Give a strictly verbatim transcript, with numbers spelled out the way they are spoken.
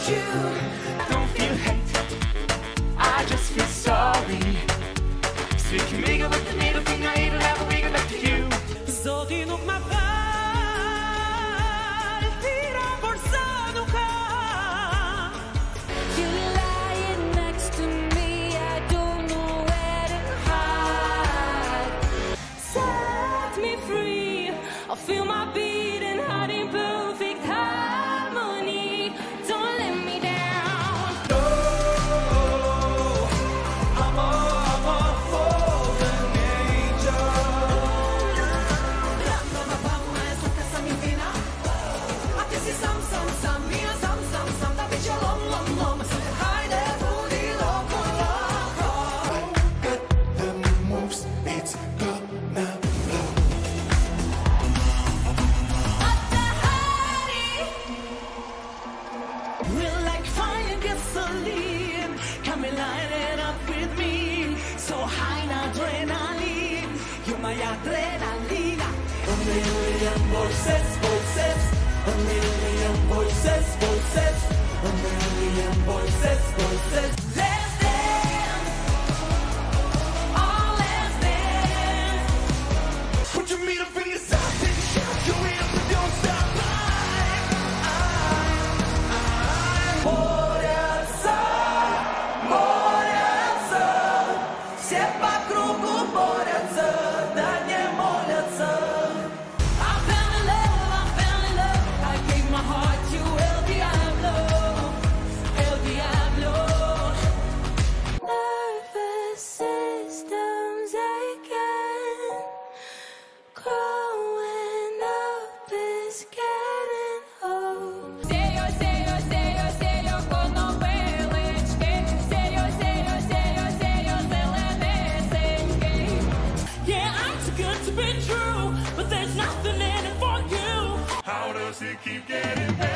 you. I don't feel hate, I just feel sorry. So we can make it with the middle finger, it'll never bring it back to you. Zoti nuk ma fal, thira por sa nuk ka. You lying next to me, I don't know where to hide. Set me free, I feel my beating heart in perfect harmony. Don't let me down. No, I'm a, I'm a fallen angel. Rano ma paura e sa casa mi fina. A ti si sam sam sam, mia sam sam sam, da bici lom lom lom. Haide booty loco loco. Got the moves, it's gonna blow. We're like fire gasoline, come and light it up with me. So high in adrenaline, you're my adrenalina. A million voices, voices, a million voices, voices, a million voices, voices. Let's dance, oh let's dance. Put your middle fingers up and shout your hands and don't stop. Борются, борются, все по кругу борются, да не молятся. I fell in love, I fell in love. I gave my heart to El Diablo, El Diablo. Nervous system's aching, growing up is getting old. Serio, serio, serio, serio, con noveličke. Serio, serio, serio, serio, zelene senke. Yeah, I'm too good to be true, but there's nothing in it for you. How does it keep getting better?